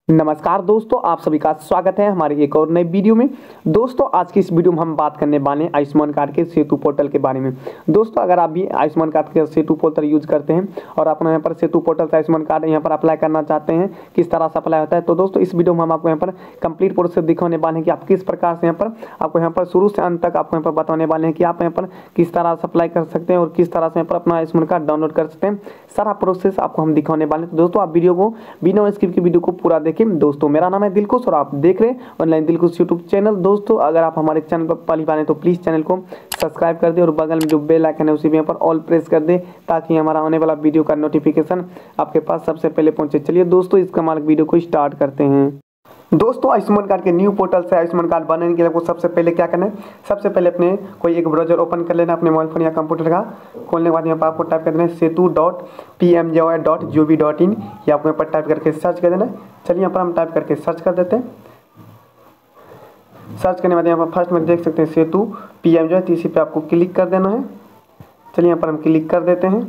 नमस्कार दोस्तों, आप सभी का स्वागत है हमारी एक और नई वीडियो में। दोस्तों आज की इस वीडियो में हम बात करने वाले हैं आयुष्मान कार्ड के सेतु पोर्टल के बारे में। दोस्तों अगर आप भी आयुष्मान कार्ड के सेतु पोर्टल यूज करते हैं और अपना यहाँ पर सेतु पोर्टल से आयुष्मान कार्ड यहाँ पर अप्लाई करना चाहते हैं, किस तरह से अप्लाई होता है, तो दोस्तों इस वीडियो में हम आपको यहाँ पर कंप्लीट प्रोसेस दिखाने वाले हैं कि आप किस प्रकार से आपको यहाँ पर शुरू से अंत तक आपको यहाँ पर बताने वाले हैं कि आप यहाँ पर किस तरह से अप्लाई कर सकते हैं और किस तरह से यहाँ पर अपना आयुष्मान कार्ड डाउनलोड कर सकते हैं। सारा प्रोसेस आपको हम दिखाने वाले हैं। तो दोस्तों आप वीडियो को बिना स्किप की वीडियो को पूरा देखें। दोस्तों मेरा नाम है दिलकुश और आप देख रहे हैं ऑनलाइन दिलकुश यूट्यूब चैनल। दोस्तों अगर आप हमारे चैनल पर पहली बार हैं तो प्लीज़ चैनल को सब्सक्राइब कर दें और बगल में जो बेल आइकन है उसी में यहाँ पर ऑल प्रेस कर दें ताकि हमारा आने वाला वीडियो का नोटिफिकेशन आपके पास सबसे पहले पहुंचे। चलिए दोस्तों इसका मालिक वीडियो को स्टार्ट करते हैं। दोस्तों आयुष्मान कार्ड के न्यू पोर्टल से आयुष्मान कार्ड बनाने के लिए आपको सबसे पहले क्या करना है, सबसे पहले अपने कोई एक ब्राउजर ओपन कर लेना अपने मोबाइल फोन या कंप्यूटर का। खोलने के बाद यहाँ पर आपको टाइप कर देना है setu.pmjoi.gov.in। ये आपको यहाँ पर टाइप करके सर्च कर देना है। चलिए यहाँ पर हम टाइप करके सर्च कर देते हैं। सर्च करने के बाद यहाँ पर फर्स्ट में देख सकते हैं सेतु PMJOY, तो इसी पर आपको क्लिक कर देना है। चलिए यहाँ पर हम क्लिक कर देते हैं।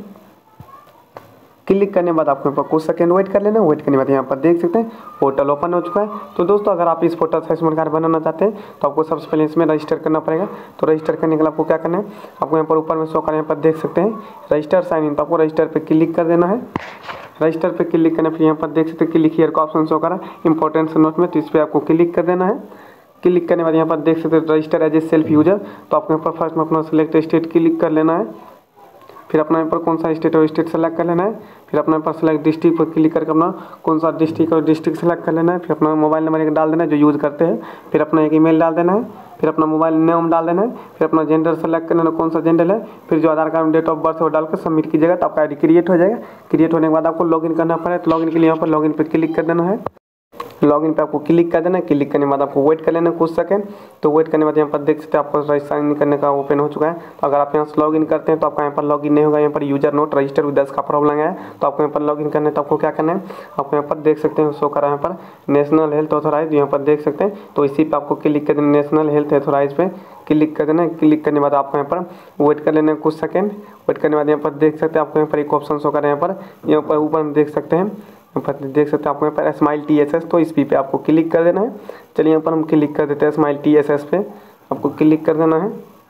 क्लिक करने के बाद आपको यहाँ पर कुछ सेकंड वेट कर लेना। वेट करने के बाद यहाँ पर देख सकते हैं पोर्टल ओपन हो चुका है। तो दोस्तों अगर आप इस पोर्टल से आयुष्मान कार्ड बनाना चाहते हैं तो आपको सबसे पहले इसमें रजिस्टर करना पड़ेगा। तो रजिस्टर करने के लिए आपको क्या करना है, आपको यहाँ पर ऊपर में शो कर यहाँ पर देख सकते हैं रजिस्टर साइन इन, तो आपको रजिस्टर पर क्लिक कर देना है। रजिस्टर पर क्लिक करने फिर यहाँ पर देख सकते हैं क्लिक हियर का ऑप्शन शो करा इंपॉर्टेंट नोट में, तो इस पर आपको क्लिक कर देना है। क्लिक करने के बाद यहाँ पर देख सकते हैं register as a self user, तो आपको यहाँ पर फर्स्ट में अपना सेलेक्ट स्टेट क्लिक कर लेना है। फिर अपना यहाँ पर कौन सा स्टेट है वो स्टेट सेलेक्ट कर लेना है। फिर अपने पर सेलेक्ट डिस्ट्रिक्ट पर क्लिक करके अपना कौन सा डिस्ट्रिक्ट और डिस्ट्रिक्ट सेलेक्ट कर लेना है। फिर अपना मोबाइल नंबर एक डाल देना है जो यूज़ करते हैं। फिर अपना एक ईमेल डाल देना है। फिर अपना मोबाइल नेम डाल देना है। फिर अपना जेंडर सेलेक्ट करना है, कौन सा जेंडर है। फिर जो Aadhaar card date of birth है वो डालकर सबमिट कीजिएगा तो आपका आईडी क्रिएट हो जाएगा। क्रिएट होने के बाद आपको लॉगिन करना पड़ेगा। तो लॉगिन के लिए यहाँ पर लॉगिन पर क्लिक कर देना है। लॉगिन पे आपको क्लिक कर देना है। क्लिक करने के बाद आपको वेट कर लेना कुछ सेकंड। तो वेट करने के बाद यहाँ पर देख सकते हैं आपको साइन इन करने का ओपन हो चुका है। तो अगर आप यहाँ से लॉगिन करते हैं तो आपका यहाँ पर लॉगिन नहीं होगा, यहाँ पर यूजर नोट रजिस्टर विद का प्रॉब्लम है। तो आपको यहाँ पर लॉगिन करना है तो आपको क्या करना है, आपको यहाँ पर देख सकते हैं शो करा यहाँ पर नेशनल हेल्थ ऑथोराइज, यहाँ पर देख सकते हैं। तो इसी पर आपको क्लिक कर देना, नेशनल हेल्थ ऑथोराइज पे क्लिक कर देना है। क्लिक करने के बाद आपको यहाँ पर वेट कर लेना है कुछ सेकंड। वेट करने के बाद यहाँ पर देख सकते हैं आपको यहाँ पर एक ऑप्शन शो करा यहाँ पर ऊपर में देख सकते हैं, देख सकते हैं आपको यहाँ पर स्माइल TSS, तो इस पे आपको क्लिक कर देना है। चलिए यहाँ पर हम क्लिक कर देते हैं स्माइल TSS पे, आपको क्लिक कर देना है।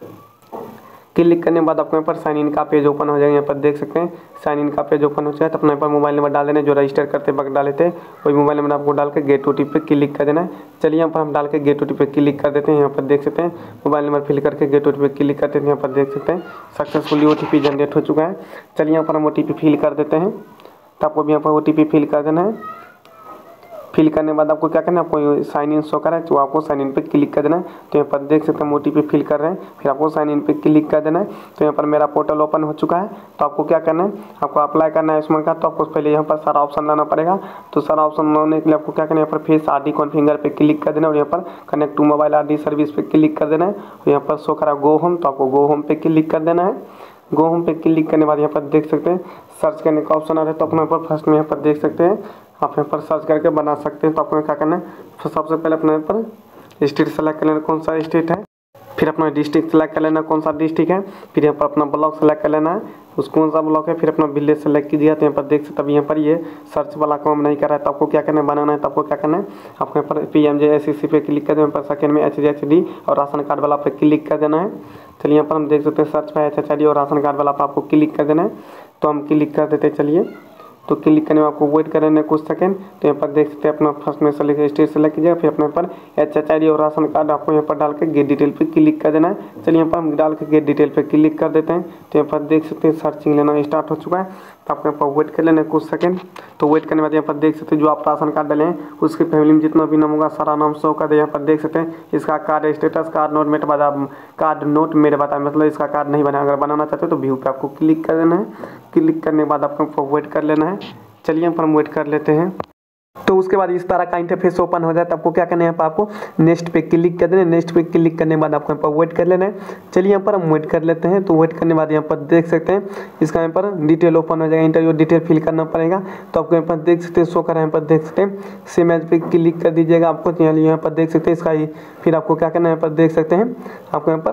क्लिक करने के बाद आपको यहाँ पर साइन इन का पेज ओपन हो जाएगा। यहाँ पर देख सकते हैं साइन इन का पेज ओपन हो जाए तो अपने यहाँ पर मोबाइल नंबर डाल देना है जो रजिस्टर करते वक्त डाले थे, वही मोबाइल नंबर आपको डाल के गेट OTP पे क्लिक कर देना है। चलिए यहाँ पर हम डाल के गेट OTP पे क्लिक कर देते हैं। यहाँ पर देख सकते हैं मोबाइल नंबर फिल करके गेट OTP पे क्लिक करते हैं। यहाँ पर देख सकते हैं सक्सेसफुली OTP जनरेट हो चुका है। चलिए यहाँ पर हम OTP फिल कर देते हैं। तो आपको भी यहाँ पर OTP फिल कर देना है। फिल करने के बाद आपको क्या करना है, आपको साइन इन शो करा है तो आपको साइन इन पे क्लिक कर देना है। तो यहाँ पर देख सकते हैं हम OTP फिल कर रहे हैं, फिर आपको साइन इन पे क्लिक कर देना है। तो यहाँ पर मेरा पोर्टल ओपन हो चुका है। तो आपको क्या करना है, आपको अप्लाई करना है आयुष्मान कार्ड। तो आपको पहले यहाँ पर सारा ऑप्शन लाना पड़ेगा। तो सारा ऑप्शन लाने के लिए आपको क्या करना है, यहाँ पर फेस ID कॉन्फिगर पे क्लिक कर देना और यहाँ पर connect to mobile ID service पे क्लिक कर देना है। और यहाँ पर शो करा गो होम, तो आपको गो होम पे क्लिक कर देना है। गो होम पे क्लिक करने के बाद यहाँ पर देख सकते हैं सर्च करने का ऑप्शन आ रहा है। तो अपने यहाँ पर फर्स्ट में यहाँ पर देख सकते हैं आप यहाँ पर सर्च करके बना सकते हैं। तो आपको क्या करना है, तो सबसे पहले अपने यहाँ पर स्टेट सेलेक्ट कर लेना कौन सा स्टेट है। फिर अपना डिस्ट्रिक्ट सेलेक्ट कर लेना कौन सा डिस्ट्रिक्ट है। फिर यहाँ पर अपना ब्लॉक सेलेक्ट कर लेना है उस कौन सा ब्लॉक है। फिर अपना विलेज सेलेक्ट कीजिएगा। तो यहाँ पर देख सकते हैं यहाँ पर ये सर्च वाला काम नहीं कर रहा है। तो आपको क्या करना है, बनाना है। तो आपको क्या करना है, आपको यहाँ पर PMJSCC पे क्लिक कर देना। यहाँ पर सेकेंड में HHD और राशन कार्ड वाला पे क्लिक कर देना है। चलिए यहाँ पर हम देख सकते हैं सर्च पे HHD और राशन कार्ड वाला पे आपको क्लिक कर देना है। तो हम क्लिक कर देते हैं। चलिए तो क्लिक करने में आपको वेट करना है कुछ सेकंड। तो यहाँ पर देख सकते हैं अपना फर्स्ट में सेलेक्ट स्टेट सेलेक्ट कीजिएगा। फिर अपने पर HHD और राशन कार्ड आपको यहाँ पर डाल के गेट डिटेल पे क्लिक कर देना है। चलिए यहाँ पर हम डाल के गेट डिटेल पे क्लिक कर देते हैं। तो यहाँ पर देख सकते हैं सर्चिंग लेना स्टार्ट हो चुका है। तो आपको यहाँ पर वेट कर लेना है कुछ सेकंड। तो वेट करने के बाद यहाँ पर देख सकते हैं जो आप राशन कार्ड डाले हैं उसकी फैमिली में जितना भी नाम होगा सारा नाम शो कर दे। यहाँ पर देख सकते हैं इसका कार्ड स्टेटस कार्ड नोट मेरे बता कार्ड नोट मेरे बता मतलब इसका कार्ड नहीं बना। अगर बनाना चाहते हो तो व्यू पे आपको क्लिक कर देना है। क्लिक करने के बाद आपको वेट कर लेना है। चलिए यहाँ पर हम वेट कर लेते हैं। तो उसके बाद इस तरह का इंटरफेस ओपन हो जाए तो आपको क्या करना है, यहाँ पर आपको नेक्स्ट पे क्लिक कर देना है। नेक्स्ट पे क्लिक करने के बाद आपको यहाँ पर वेट कर लेना है। चलिए यहाँ पर हम वेट कर लेते हैं। तो वेट करने के बाद यहाँ पर देख सकते हैं इसका यहाँ पर डिटेल ओपन हो जाएगा, इंटरव्यू डिटेल फिल करना पड़ेगा। तो आपको यहाँ पर देख सकते हैं शो करा यहाँ पर देख सकते हैं सेम एज पे क्लिक कर दीजिएगा। आपको यहाँ पर देख सकते हैं इसका ही फिर आपको क्या करना है, यहाँ पर देख सकते हैं आपको यहाँ पर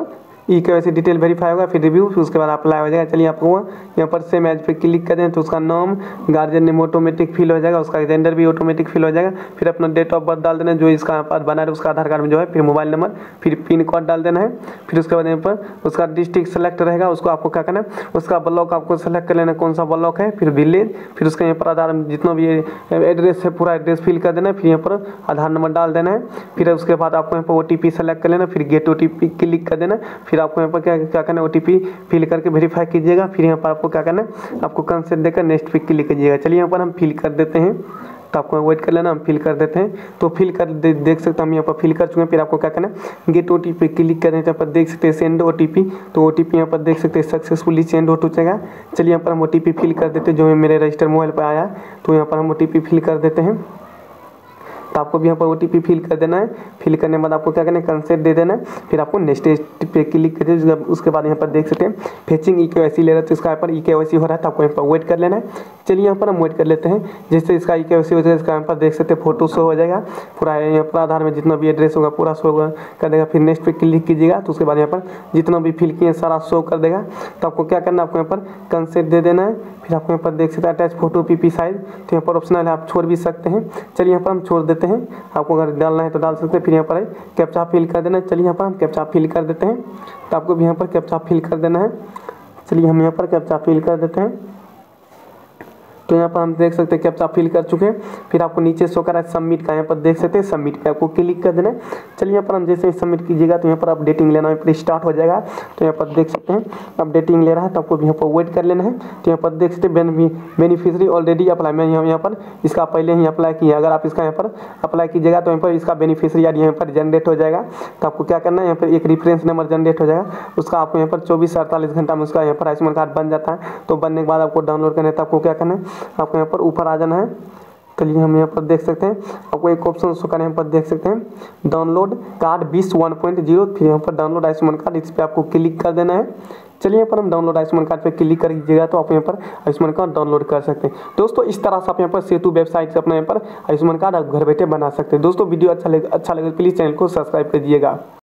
ई-केवाईसी डिटेल वेरीफाई होगा, फिर रिव्यू, फिर उसके बाद अप्लाई हो जाएगा। चलिए आपको यहाँ पर सेम एज पे क्लिक करें तो उसका नाम, गार्जियन नेम ऑटोमेटिक फिल हो जाएगा, उसका जेंडर भी ऑटोमेटिक फिल हो जाएगा। फिर अपना डेट ऑफ बर्थ डाल देना, जो इसका यहाँ पर बना है उसका आधार कार्ड में जो है, फिर मोबाइल नंबर, फिर पिन कोड डाल देना है। फिर उसके बाद यहाँ पर उसका डिस्ट्रिक्ट सेलेक्ट रहेगा, उसको आपको क्या करना है, उसका ब्लॉक आपको सेलेक्ट कर लेना, कौन सा ब्लॉक है, फिर विलेज, फिर उसके यहाँ पर आधार जितना भी एड्रेस है पूरा एड्रेस फिल कर देना है। फिर यहाँ पर आधार नंबर डाल देना है। फिर उसके बाद आपको यहाँ पर OTP सेलेक्ट कर लेना, फिर गेट OTP क्लिक कर देना। फिर आपको यहाँ पर क्या करना है, OTP फिल करके वेरीफाई कीजिएगा। फिर यहाँ पर आपको क्या करना है, आपको कंसेंट देकर नेक्स्ट पे क्लिक कीजिएगा। चलिए यहाँ पर हम फिल कर देते हैं, तो आपको वेट कर लेना, हम फिल कर देते हैं। तो फिल कर देख सकते हैं हम यहाँ पर फिल कर चुके हैं। फिर आपको क्या करना है, गेट OTP क्लिक करना है, यहाँ पर देख सकते हैं सेंड OTP, तो OTP यहाँ पर देख सकते हैं सक्सेसफुली सेंड हो जाएगा। चलिए यहाँ पर हम OTP फिल कर देते हैं, जो मेरे रजिस्टर मोबाइल पर आया, तो यहाँ पर हम OTP फिल कर देते हैं। तो आपको भी यहाँ पर OTP फिल कर देना है। फिल करने के बाद आपको क्या करना है, कंसेंट दे देना है। फिर आपको नेक्स्ट पे क्लिक कर दीजिए। उसके बाद यहाँ पर देख सकते हैं फेचिंग ई-केवाईसी ले रहा है, तो इसका यहाँ पर ई-केवाईसी हो रहा है, तो आपको यहाँ पर वेट कर लेना है। चलिए यहाँ पर हम वेट कर लेते हैं। जैसे इसका ई-केवाईसी हो जाएगा, इसका यहाँ पर देख सकते हैं फोटो शो हो जाएगा पूरा, यहाँ पर आधार में जितना भी एड्रेस होगा पूरा शो कर देगा। फिर नेक्स्ट पे क्लिक कीजिएगा, तो उसके बाद यहाँ पर जितना भी फिल किए सारा शो कर देगा। तो आपको क्या करना है, आपको यहाँ पर कंसेंट दे देना है। फिर आपको यहाँ पर देख सकते हैं अटैच फोटो PP साइज, तो यहाँ पर ऑप्शनल है, आप छोड़ भी सकते हैं। चलिए यहाँ पर हम छोड़ देते हैं, आपको अगर डालना है तो डाल सकते हैं। फिर यहाँ पर कैप्चा फिल कर देना है। चलिए यहाँ पर हम कैप्चा फिल कर देते हैं, तो आपको भी यहाँ पर कैप्चा फिल कर देना है। चलिए हम यहाँ पर कैप्चा फिल कर देते हैं। तो यहाँ पर हम देख सकते हैं कैप्चा फिल कर चुके हैं। फिर आपको नीचे शो करा है सबमिट का, यहाँ पर देख सकते हैं सबमिट पे आपको क्लिक कर देना है। चलिए यहाँ पर हम जैसे ही सबमिट कीजिएगा तो यहाँ पर अपडेटिंग लेना है, स्टार्ट हो जाएगा। तो यहाँ पर देख सकते हैं अपडेटिंग ले रहा है, तो आपको यहाँ पर वेट कर लेना है। तो यहाँ पर देख सकते हैं बेनिफिशियरी ऑलरेडी अप्लाई, मैं यहाँ पर इसका पहले ही अप्लाई किया। अगर आप इसका यहाँ पर अप्लाई कीजिएगा तो यहाँ पर इसका बेनिफिशियरी यार यहाँ पर जनरेट हो जाएगा। तो आपको क्या करना है, यहाँ पर एक रेफरेंस नंबर जनरेट हो जाएगा, उसका आपको यहाँ पर 24 से 48 घंटा में उसका यहाँ पर आयुष्मान कार्ड बन जाता है। तो बनने के बाद आपको डाउनलोड करना है, तो आपको क्या करना है, आपको यहाँ पर ऊपर आ जाना है। चलिए हम यहाँ पर देख सकते हैं, आपको एक ऑप्शन शो करें, यहाँ पर देख सकते हैं डाउनलोड कार्ड 20 1.0, फिर यहाँ पर डाउनलोड आयुष्मान कार्ड, इस पर आपको क्लिक कर देना है। चलिए यहाँ पर हम डाउनलोड आयुष्मान कार्ड पे क्लिक कर दीजिएगा, तो आप यहाँ पर आयुष्मान कार्ड डाउनलोड कर सकते हैं। दोस्तों इस तरह से आप यहाँ पर सेतु वेबसाइट से अपना यहाँ पर आयुष्मान कार्ड आप घर बैठे बना सकते हैं। दोस्तों वीडियो अच्छा लगे प्लीज़ चैनल को सब्सक्राइब कर दीजिएगा।